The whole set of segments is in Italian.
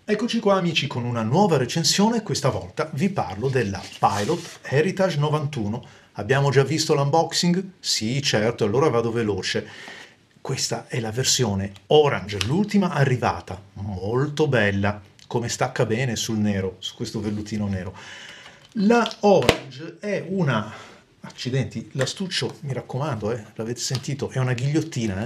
Eccoci qua amici con una nuova recensione, questa volta vi parlo della Pilot Heritage 91. Abbiamo già visto l'unboxing? Sì, certo, allora vado veloce. Questa è la versione Orange, l'ultima arrivata, molto bella, come stacca bene sul nero, su questo vellutino nero. La Orange è una... Accidenti, l'astuccio, mi raccomando, l'avete sentito, è una ghigliottina,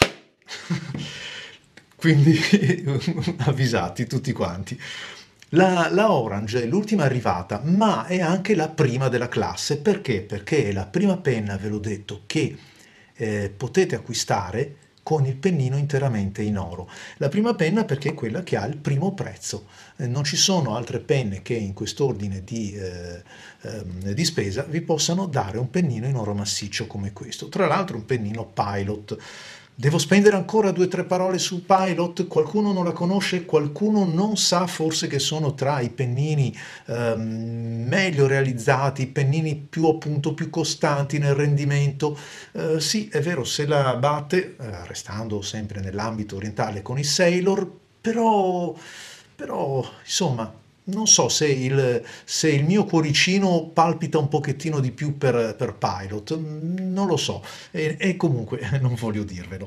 Quindi avvisati tutti quanti. La Orange è l'ultima arrivata, ma è anche la prima della classe. Perché? Perché è la prima penna, ve l'ho detto, che potete acquistare con il pennino interamente in oro. La prima penna perché è quella che ha il primo prezzo. Non ci sono altre penne che in quest'ordine di spesa vi possano dare un pennino in oro massiccio come questo. Tra l'altro un pennino Pilot. Devo spendere ancora 2 o 3 parole su Pilot? Qualcuno non la conosce, qualcuno non sa forse che sono tra i pennini meglio realizzati, pennini più appunto più costanti nel rendimento. Sì, è vero, se la batte, restando sempre nell'ambito orientale con i Sailor, però insomma non so se il mio cuoricino palpita un pochettino di più per Pilot, non lo so, e comunque non voglio dirvelo,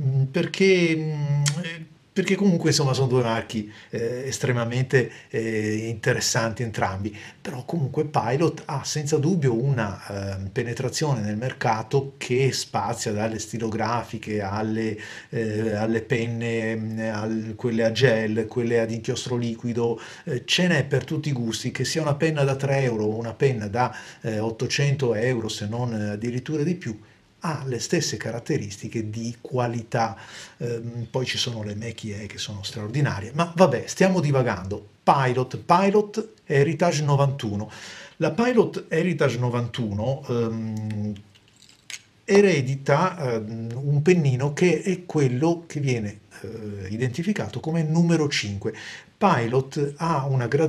perché comunque insomma sono due marchi estremamente interessanti entrambi, però comunque Pilot ha senza dubbio una penetrazione nel mercato che spazia dalle stilografiche alle penne, quelle a gel, quelle ad inchiostro liquido, ce n'è per tutti i gusti, che sia una penna da 3 euro o una penna da 800 euro, se non addirittura di più, ha le stesse caratteristiche di qualità. Poi ci sono le Meki-E che sono straordinarie, ma vabbè, stiamo divagando. Pilot Heritage 91. La Pilot Heritage 91 eredita un pennino che è quello che viene identificato come numero 5. Pilot ha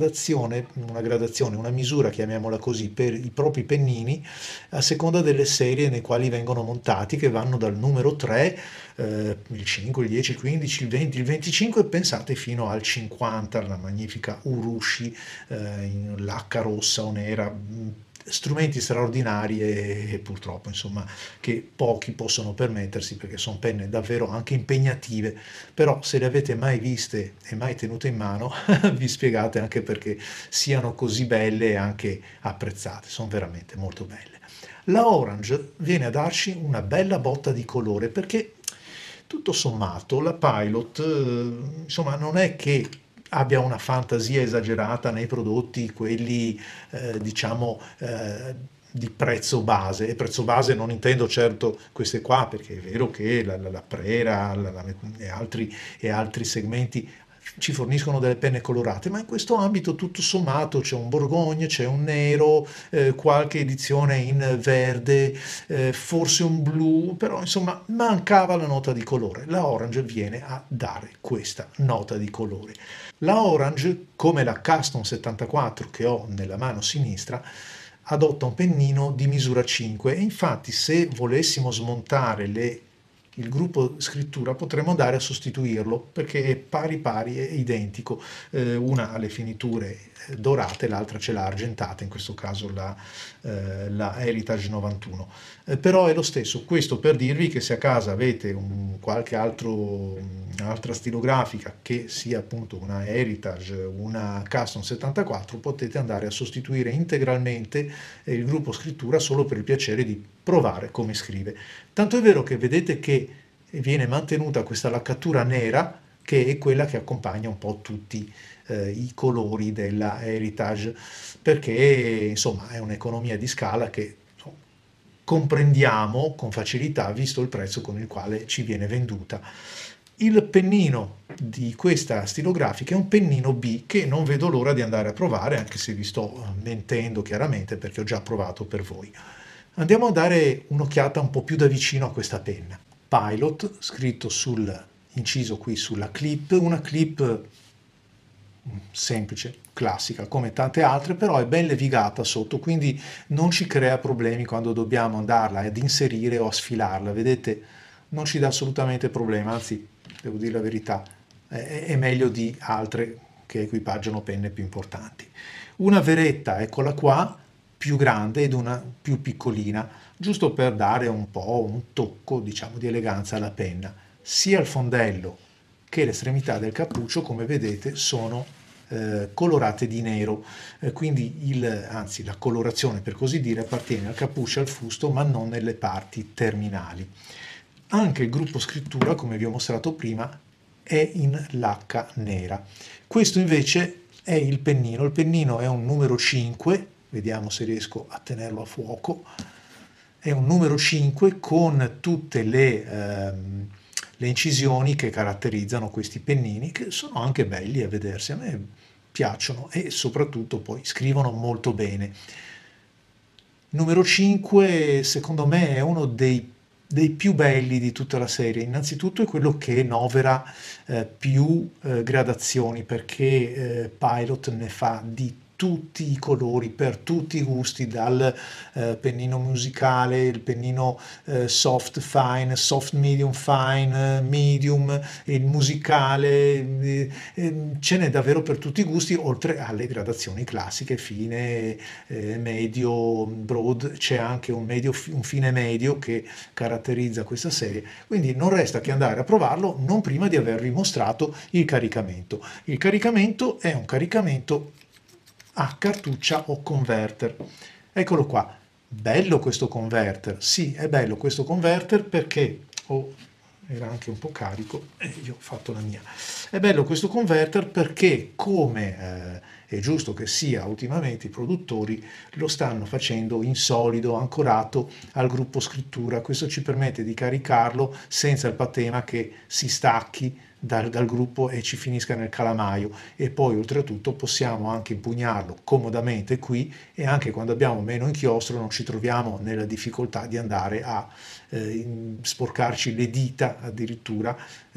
una misura, chiamiamola così, per i propri pennini a seconda delle serie nei quali vengono montati, che vanno dal numero 3, il 5, il 10, il 15, il 20, il 25 pensate fino al 50, la magnifica Urushi in lacca rossa o nera, strumenti straordinari e purtroppo insomma che pochi possono permettersi perché sono penne davvero anche impegnative, però se le avete mai viste e mai tenute in mano vi spiegate anche perché siano così belle e anche apprezzate, sono veramente molto belle. La Orange viene a darci una bella botta di colore perché tutto sommato la Pilot insomma non è che abbia una fantasia esagerata nei prodotti, quelli diciamo di prezzo base. E prezzo base non intendo certo queste qua, perché è vero che la Prera e altri segmenti ci forniscono delle penne colorate, ma in questo ambito tutto sommato c'è un borgogna, c'è un nero, qualche edizione in verde, forse un blu, però insomma mancava la nota di colore. La Orange viene a dare questa nota di colore. La Orange, come la Custom 74 che ho nella mano sinistra, adotta un pennino di misura 5 e infatti se volessimo smontare il gruppo scrittura potremmo andare a sostituirlo perché è pari pari, è identico. Una ha le finiture dorate, l'altra ce l'ha argentata, in questo caso la Heritage 91. Però è lo stesso, questo per dirvi che se a casa avete qualche altra stilografica che sia appunto una Heritage, una Custom 74, potete andare a sostituire integralmente il gruppo scrittura solo per il piacere di provare come scrive. Tanto è vero che vedete che viene mantenuta questa laccatura nera che è quella che accompagna un po' tutti i colori della Heritage, perché insomma è un'economia di scala che insomma, comprendiamo con facilità visto il prezzo con il quale ci viene venduta. Il pennino di questa stilografica è un pennino B che non vedo l'ora di andare a provare, anche se vi sto mentendo chiaramente perché ho già provato per voi. Andiamo a dare un'occhiata un po' più da vicino a questa penna. Pilot, scritto inciso qui sulla clip, una clip semplice, classica, come tante altre, però è ben levigata sotto, quindi non ci crea problemi quando dobbiamo andarla ad inserire o a sfilarla. Vedete, non ci dà assolutamente problema, anzi, devo dire la verità, è meglio di altre che equipaggiano penne più importanti. Una veretta, eccola qua, più grande ed una più piccolina, giusto per dare un po' un tocco, diciamo, di eleganza alla penna. Sia il fondello che l'estremità del cappuccio, come vedete, sono colorate di nero, quindi anzi la colorazione, per così dire, appartiene al cappuccio e al fusto, ma non nelle parti terminali. Anche il gruppo scrittura, come vi ho mostrato prima, è in lacca nera. Questo invece è il pennino. Il pennino è un numero 5, vediamo se riesco a tenerlo a fuoco. È un numero 5 con tutte le incisioni che caratterizzano questi pennini, che sono anche belli a vedersi, a me piacciono e soprattutto poi scrivono molto bene. Il numero 5 secondo me è uno dei più belli di tutta la serie. Innanzitutto è quello che novera più gradazioni, perché Pilot ne fa di tutti i colori, per tutti i gusti, dal pennino musicale, il pennino soft fine, soft medium fine, medium, il musicale, ce n'è davvero per tutti i gusti, oltre alle gradazioni classiche, fine, medio, broad, c'è anche un fine medio che caratterizza questa serie, quindi non resta che andare a provarlo non prima di avervi mostrato il caricamento. Il caricamento è un caricamento a cartuccia o converter. Eccolo qua, bello questo converter, sì è bello questo converter perché, era anche un po' carico e io ho fatto la mia, è bello questo converter perché come è giusto che sia ultimamente, i produttori lo stanno facendo in solido, ancorato al gruppo scrittura. Questo ci permette di caricarlo senza il patema che si stacchi dal gruppo e ci finisca nel calamaio, e poi oltretutto possiamo anche impugnarlo comodamente qui, e anche quando abbiamo meno inchiostro non ci troviamo nella difficoltà di andare a sporcarci le dita addirittura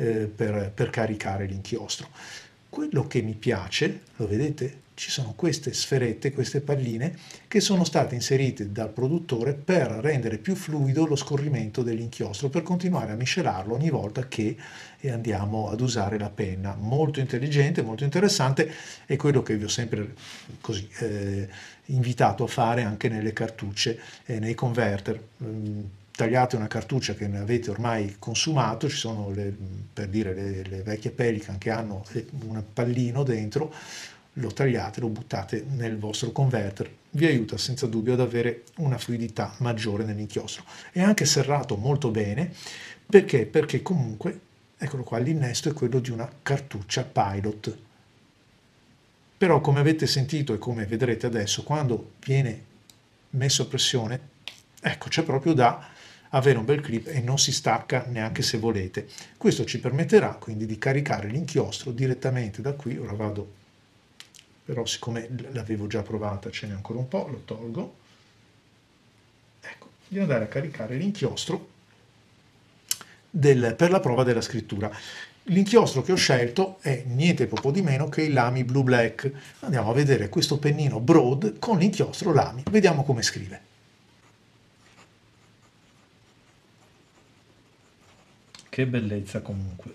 per caricare l'inchiostro. Quello che mi piace, lo vedete? Ci sono queste sferette, queste palline che sono state inserite dal produttore per rendere più fluido lo scorrimento dell'inchiostro, per continuare a miscelarlo ogni volta che andiamo ad usare la penna. Molto intelligente, molto interessante, è quello che vi ho sempre così invitato a fare anche nelle cartucce e nei converter. Tagliate una cartuccia che ne avete ormai consumato, ci sono per dire le vecchie Pelican che hanno un pallino dentro, lo tagliate, lo buttate nel vostro converter, vi aiuta senza dubbio ad avere una fluidità maggiore nell'inchiostro. È anche serrato molto bene, perché? Perché comunque, eccolo qua, l'innesto è quello di una cartuccia Pilot. Però come avete sentito e come vedrete adesso, quando viene messo a pressione, ecco, c'è proprio da avere un bel clip e non si stacca neanche se volete. Questo ci permetterà quindi di caricare l'inchiostro direttamente da qui. Ora vado, però siccome l'avevo già provata ce n'è ancora un po', lo tolgo, ecco, di andare a caricare l'inchiostro per la prova della scrittura. L'inchiostro che ho scelto è niente poco di meno che il Lamy Blue Black. Andiamo a vedere questo pennino Broad con l'inchiostro Lamy, vediamo come scrive. Che bellezza comunque.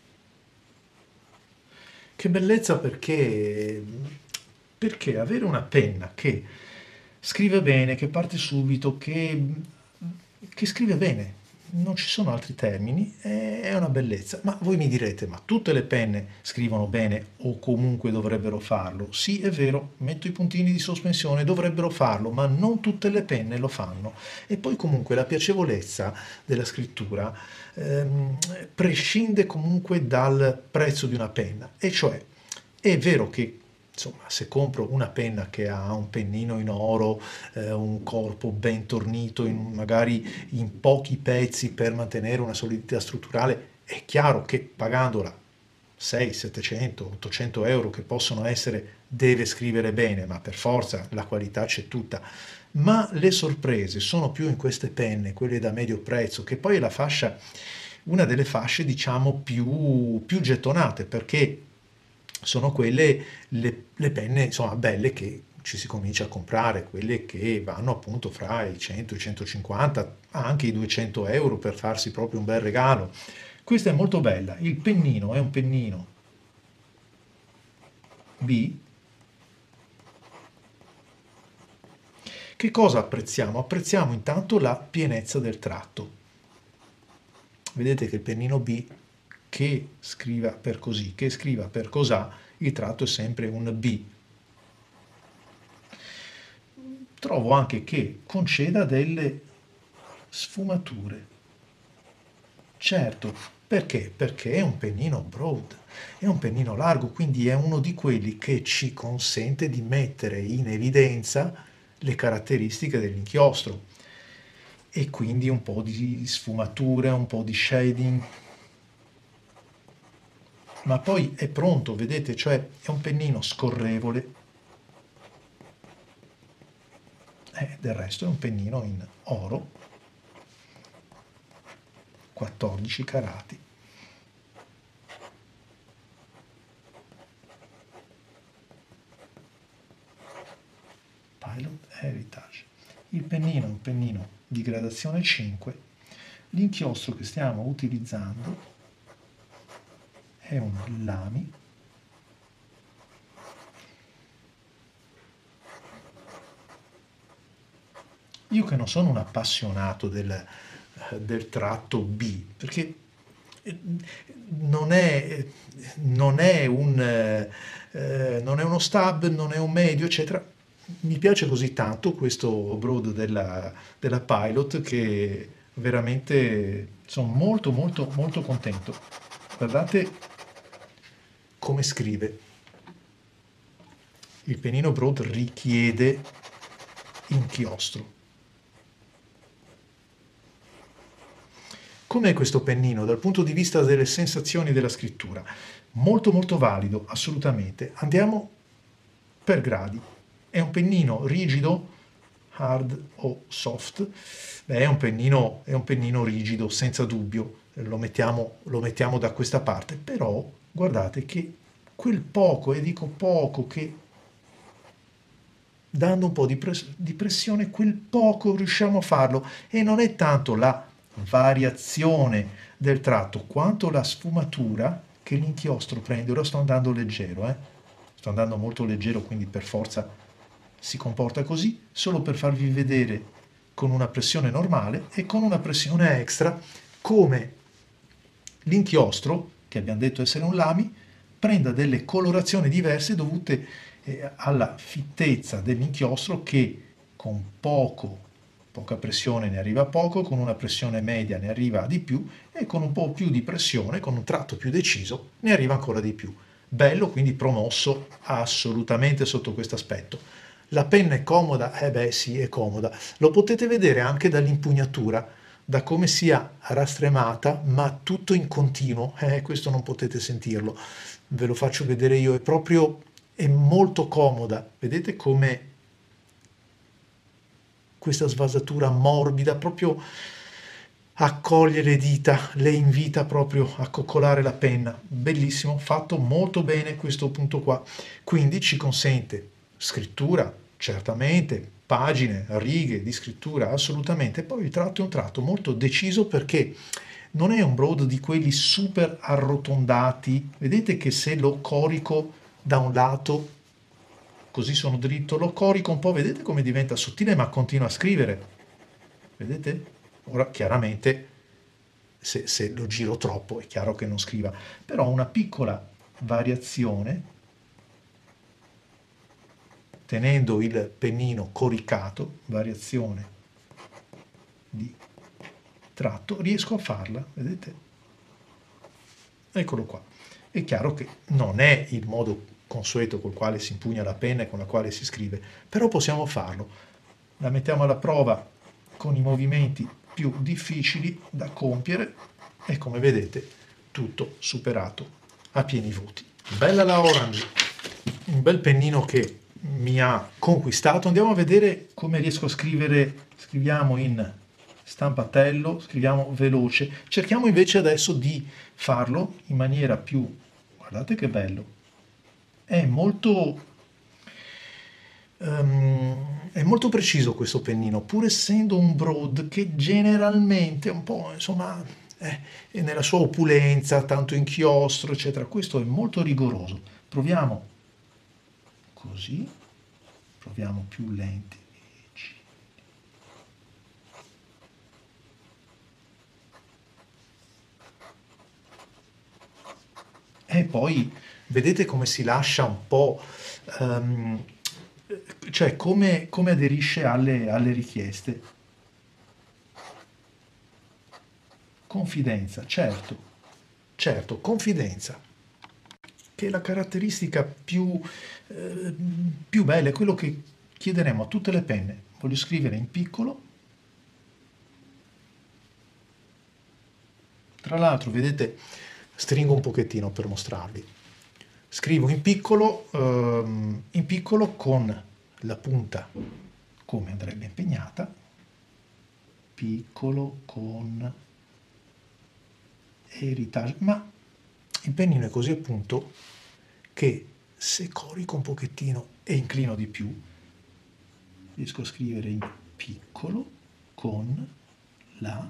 Che bellezza, perché avere una penna che scrive bene, che parte subito, che scrive bene, non ci sono altri termini, è una bellezza. Ma voi mi direte, ma tutte le penne scrivono bene o comunque dovrebbero farlo? Sì, è vero, metto i puntini di sospensione, dovrebbero farlo, ma non tutte le penne lo fanno. E poi comunque la piacevolezza della scrittura prescinde comunque dal prezzo di una penna, e cioè è vero che insomma, se compro una penna che ha un pennino in oro, un corpo ben tornito, magari in pochi pezzi per mantenere una solidità strutturale, è chiaro che pagandola 600, 700, 800 euro che possono essere, deve scrivere bene, ma per forza la qualità c'è tutta. Ma le sorprese sono più in queste penne, quelle da medio prezzo, che poi è la fascia, una delle fasce diciamo più gettonate, perché sono quelle le penne insomma belle che ci si comincia a comprare, quelle che vanno appunto fra i 100 e i 150, anche i 200 euro, per farsi proprio un bel regalo. Questa è molto bella, il pennino è un pennino B. Che cosa apprezziamo? Apprezziamo intanto la pienezza del tratto. Vedete che il pennino B, che scriva per così, che scriva per cosà, il tratto è sempre un B. Trovo anche che conceda delle sfumature. Certo, perché? Perché è un pennino broad, è un pennino largo, quindi è uno di quelli che ci consente di mettere in evidenza le caratteristiche dell'inchiostro e quindi un po' di sfumature, un po' di shading. Ma poi è pronto, vedete, cioè è un pennino scorrevole. Del resto è un pennino in oro, 14 carati. Pilot Heritage. Il pennino è un pennino di gradazione 5. L'inchiostro che stiamo utilizzando è un Lamy Io che non sono un appassionato del tratto B, perché non è, non è non è uno stab, non è un medio, eccetera. Mi piace così tanto questo broad della Pilot che veramente sono molto molto molto contento. Guardate come scrive. Il pennino broad richiede inchiostro. Com'è questo pennino dal punto di vista delle sensazioni della scrittura? Molto molto valido, assolutamente. Andiamo per gradi. È un pennino rigido, hard o soft? Beh, è un pennino rigido, senza dubbio. Lo mettiamo da questa parte. Però guardate che quel poco, e dico poco, che dando un po' di pressione, quel poco riusciamo a farlo. E non è tanto la variazione del tratto quanto la sfumatura che l'inchiostro prende. Ora sto andando leggero, sto andando molto leggero, quindi per forza si comporta così, solo per farvi vedere con una pressione normale e con una pressione extra come l'inchiostro, che abbiamo detto essere un Lamy, prenda delle colorazioni diverse dovute alla fittezza dell'inchiostro che con poca pressione ne arriva poco, con una pressione media ne arriva di più e con un po' più di pressione, con un tratto più deciso, ne arriva ancora di più. Bello, quindi promosso assolutamente sotto questo aspetto. La penna è comoda? Eh beh sì, è comoda. Lo potete vedere anche dall'impugnatura, da come sia rastremata, ma tutto in continuo. Questo non potete sentirlo. Ve lo faccio vedere io, è molto comoda. Vedete come questa svasatura morbida proprio accoglie le dita, le invita proprio a coccolare la penna. Bellissimo, fatto molto bene questo punto qua. Quindi ci consente scrittura, certamente, pagine, righe di scrittura, assolutamente. Poi il tratto è un tratto molto deciso perché non è un broad di quelli super arrotondati. Vedete che se lo corico da un lato, così sono dritto, lo corico un po', vedete come diventa sottile ma continua a scrivere. Vedete? Ora chiaramente se lo giro troppo è chiaro che non scriva, però una piccola variazione tenendo il pennino coricato, variazione di tratto, riesco a farla, vedete? Eccolo qua. È chiaro che non è il modo consueto col quale si impugna la penna e con la quale si scrive, però possiamo farlo. La mettiamo alla prova con i movimenti più difficili da compiere e come vedete tutto superato a pieni voti. Bella la Orange, un bel pennino che mi ha conquistato. Andiamo a vedere come riesco a scrivere. Scriviamo in stampatello, scriviamo veloce. Cerchiamo invece adesso di farlo in maniera più, guardate che bello, è molto preciso questo pennino, pur essendo un broad che generalmente è un po', insomma, è nella sua opulenza, tanto inchiostro, eccetera. Questo è molto rigoroso. Proviamo così, proviamo più lenti. E poi vedete come si lascia un po', cioè come aderisce alle richieste. Confidenza, certo, confidenza, che è la caratteristica più bella, è quello che chiederemo a tutte le penne. Voglio scrivere in piccolo. Tra l'altro, vedete, stringo un pochettino per mostrarvi. Scrivo in piccolo con la punta come andrebbe impegnata, piccolo con heritage, ma il pennino è così appunto che se corico un pochettino e inclino di più, riesco a scrivere in piccolo con la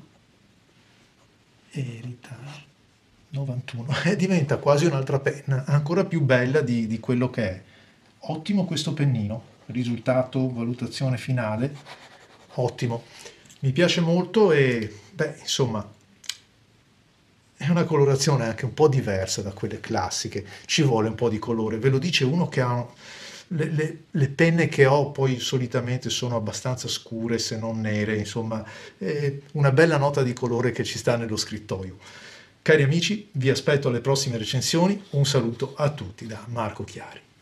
heritage 91 e diventa quasi un'altra penna, ancora più bella di quello che è. Ottimo questo pennino, risultato, valutazione finale, ottimo. Mi piace molto e, beh, insomma, è una colorazione anche un po' diversa da quelle classiche, ci vuole un po' di colore, ve lo dice uno che ha... Le penne che ho poi solitamente sono abbastanza scure, se non nere, insomma, una bella nota di colore che ci sta nello scrittoio. Cari amici, vi aspetto alle prossime recensioni, un saluto a tutti da Marco Chiari.